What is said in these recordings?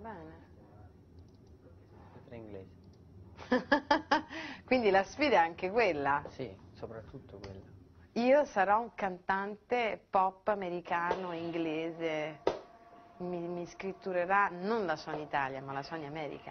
bene. Lettera inglese. Quindi la sfida è anche quella. Sì, soprattutto quella. Io sarò un cantante pop americano, inglese, mi scritturerà non la Sony Italia, ma la Sony America.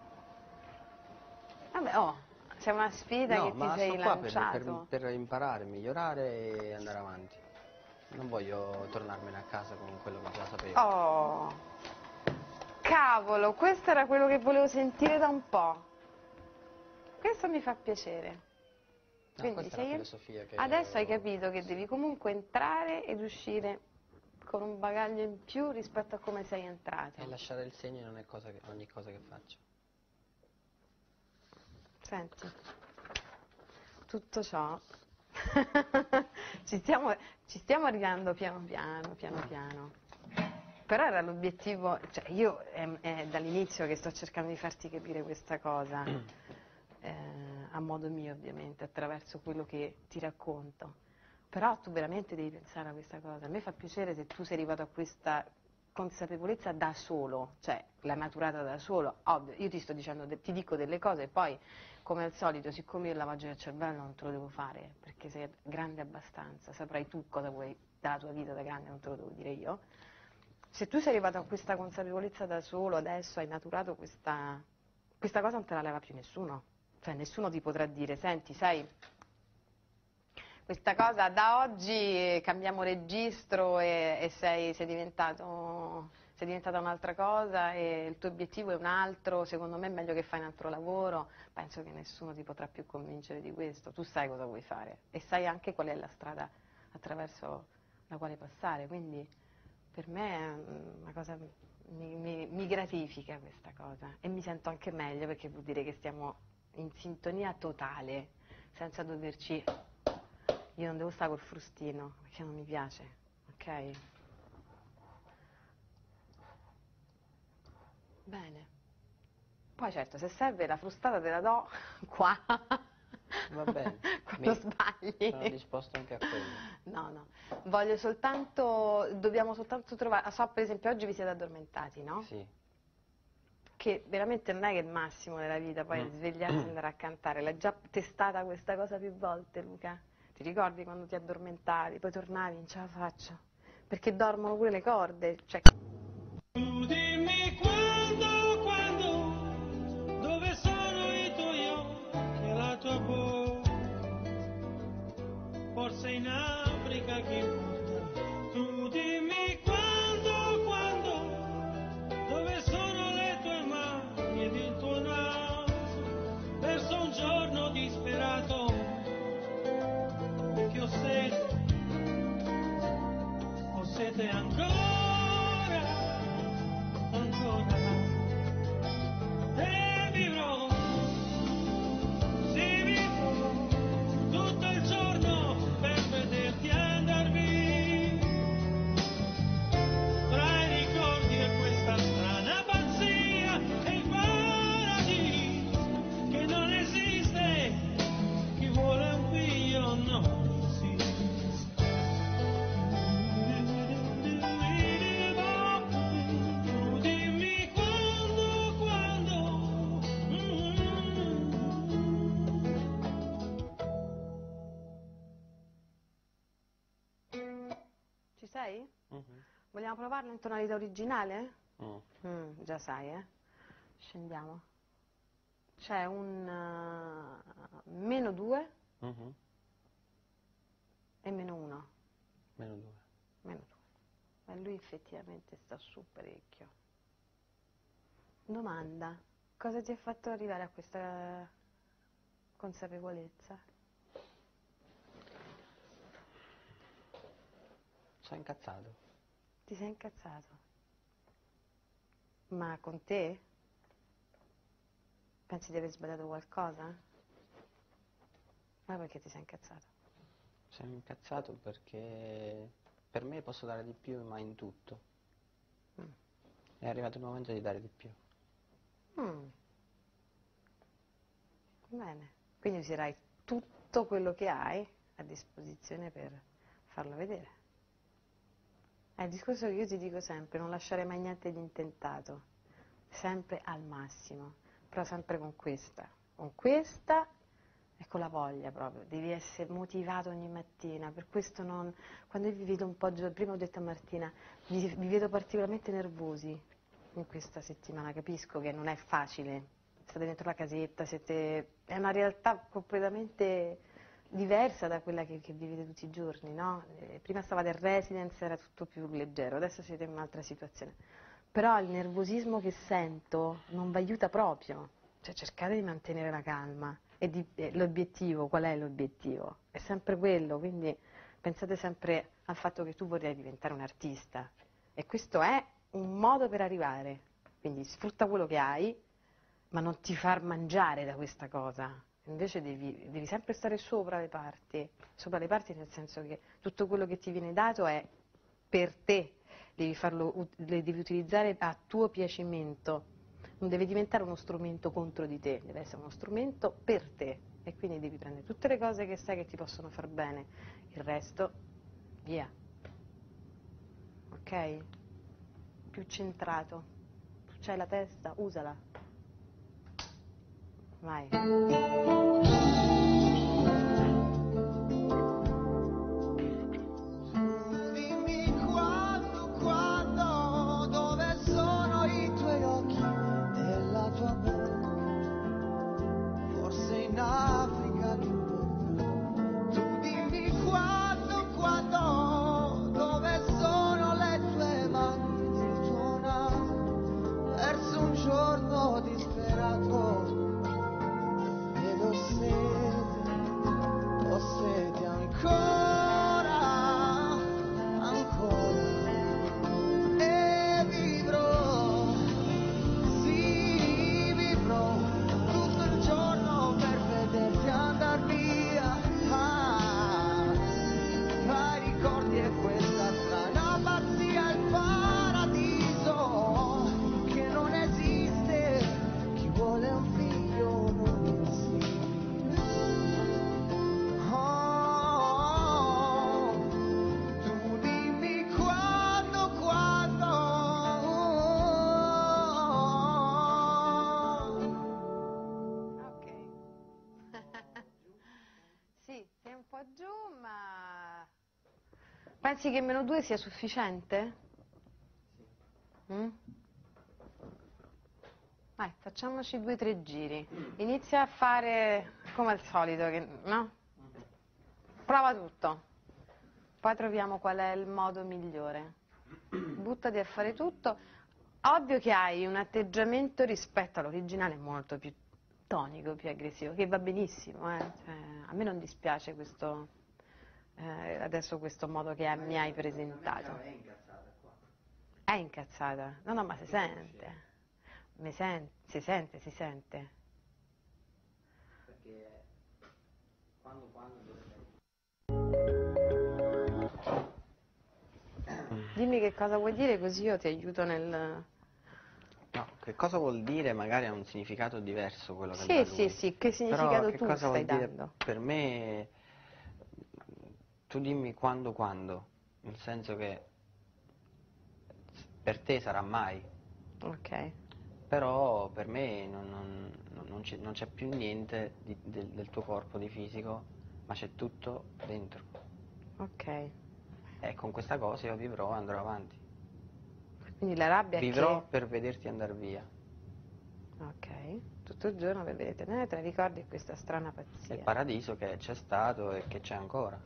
Vabbè, oh, c'è una sfida No, che ti ma sei sto qua lanciato. per imparare, migliorare e andare avanti. Non voglio tornarmene a casa con quello che già sapevo. Oh, cavolo, questo era quello che volevo sentire da un po'. Questo mi fa piacere. No, Quindi questa è la filosofia che adesso hai ho... capito che devi comunque entrare ed uscire con un bagaglio in più rispetto a come sei entrato. E lasciare il segno in ogni cosa che faccio. Senti, tutto ciò ci stiamo arrivando piano piano. Però era l'obiettivo, cioè io è dall'inizio che sto cercando di farti capire questa cosa, a modo mio ovviamente, attraverso quello che ti racconto. Però tu veramente devi pensare a questa cosa. A me fa piacere se tu sei arrivato a questa consapevolezza da solo, cioè l'hai maturata da solo. Ovvio, io ti sto dicendo, ti dico delle cose e poi, come al solito, siccome io il lavaggio del cervello non te lo devo fare, perché sei grande abbastanza, saprai tu cosa vuoi dalla tua vita da grande, non te lo devo dire io. Se tu sei arrivato a questa consapevolezza da solo, adesso hai maturato questa cosa non te la leva più nessuno. Cioè nessuno ti potrà dire, senti, sai, questa cosa da oggi cambiamo registro e sei diventata un'altra cosa e il tuo obiettivo è un altro, secondo me è meglio che fai un altro lavoro. Penso che nessuno ti potrà più convincere di questo. Tu sai cosa vuoi fare e sai anche qual è la strada attraverso la quale passare, quindi per me è una cosa, mi gratifica questa cosa e mi sento anche meglio perché vuol dire che stiamo in sintonia totale, senza doverci... Io non devo stare col frustino, perché non mi piace, ok? Bene. Poi certo, se serve la frustata te la do qua. Va bene. Quando sbagli. Sono disposto anche a quello. No. Dobbiamo soltanto trovare... So, per esempio, oggi vi siete addormentati, no? Sì. Che veramente non è che è il massimo della vita poi svegliarsi e andare a cantare. L'hai già testata questa cosa più volte, Luca? Ti ricordi quando ti addormentavi, poi tornavi, non ce la faccio? Perché dormono pure le corde, cioè... Tu dimmi quando, dove sono i tuoi occhi e la tua bocca, forse in Africa che importa. Tu dimmi quando, dove sono le tue mani ed il tuo naso, verso un giorno disperato, che ho sete ancora, e vivrò, sì vivrò, tutto il giorno per vederti andar via, tra i ricordi e questa strana pazzia, e il paradiso che non esiste, chi vuole un figlio non esiste. Dimmi quando, Ci sei? Mhm. Vogliamo provarlo in tonalità originale? Mm. Già sai, eh? Scendiamo. C'è un meno 2 Mhm. e meno 1. Meno 2. Meno 2. E lui effettivamente sta su parecchio. Domanda, cosa ti ha fatto arrivare a questa consapevolezza? Sono incazzato. Ti sei incazzato? Ma con te? Pensi di aver sbagliato qualcosa? Ma perché ti sei incazzato? Sono incazzato perché per me posso dare di più, ma in tutto. Mm. È arrivato il momento di dare di più. Bene, quindi userai tutto quello che hai a disposizione per farlo vedere. È il discorso che io ti dico sempre, non lasciare mai niente di intentato. sempre al massimo, però sempre con questa e con la voglia proprio, devi essere motivato ogni mattina, per questo non, quando io vi vedo un po', prima ho detto a Martina, vi vedo particolarmente nervosi in questa settimana, capisco che non è facile, state dentro la casetta, è una realtà completamente diversa da quella che vivete tutti i giorni, no? Prima stavate in residence, era tutto più leggero, adesso siete in un'altra situazione. Però il nervosismo che sento non vi aiuta proprio, cioè cercate di mantenere la calma. E l'obiettivo, qual è l'obiettivo? È sempre quello, quindi pensate sempre al fatto che tu vorrai diventare un artista e questo è un modo per arrivare, quindi sfrutta quello che hai, ma non ti far mangiare da questa cosa, invece devi sempre stare sopra le parti nel senso che tutto quello che ti viene dato è per te, devi utilizzare a tuo piacimento, non deve diventare uno strumento contro di te, deve essere uno strumento per te e quindi devi prendere tutte le cose che sai che ti possono far bene, il resto via, ok? Più centrato, tu c'hai la testa, usala, vai. Dimmi quando, dove sono i tuoi occhi e la tua bocca, forse in Africa che importa. Tu dimmi quando, dove sono le tue mani, il tuo naso, verso un giorno disperato, ed ho sete ancora, ancora, e vivrò, sì, vivrò tutto il giorno per vederti andar via. Tra i ricordi e questa strana pazzia, il paradiso che non esiste, chi vuole un figlio non insiste. Tu dimmi quando. Ok. Sì, sei un po' giù, ma pensi che -2 sia sufficiente? Mm? Vai, facciamoci 2 o 3 giri. Inizia a fare come al solito, no? Prova tutto. Poi troviamo qual è il modo migliore. Buttati a fare tutto. Ovvio che hai un atteggiamento rispetto all'originale molto più tonico, più aggressivo, che va benissimo, eh. Cioè, a me non dispiace questo, adesso questo modo che mi hai presentato. È incazzata qua. È incazzata? No, no, ma si sente. Si sente, si sente. Perché quando dove sei? Dimmi che cosa vuoi dire così io ti aiuto nel... No, che cosa vuol dire magari ha un significato diverso quello che Sì, dà sì, lui. sì, che Però significato che tu cosa stai vuol dire dando? per me, tu dimmi quando, nel senso che per te sarà mai, Ok, però per me non c'è più niente del tuo corpo di fisico, ma c'è tutto dentro. ok. E con questa cosa io vivrò e andrò avanti. Quindi la rabbia è Vivrò che... per vederti andare via. Ok, tutto il giorno per vedere, te ne ricordi questa strana È il pazzia? paradiso che c'è stato e che c'è ancora.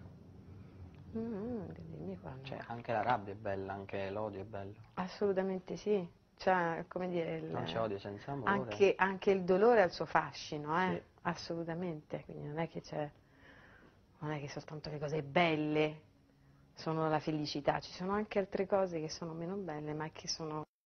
Dimmi quando. Cioè, anche la rabbia è bella, anche l'odio è bello. Assolutamente sì, cioè, come dire, Non c'è odio senza amore. anche il dolore ha il suo fascino, Sì. assolutamente, quindi non è che soltanto le cose belle sono la felicità, ci sono anche altre cose che sono meno belle, ma che sono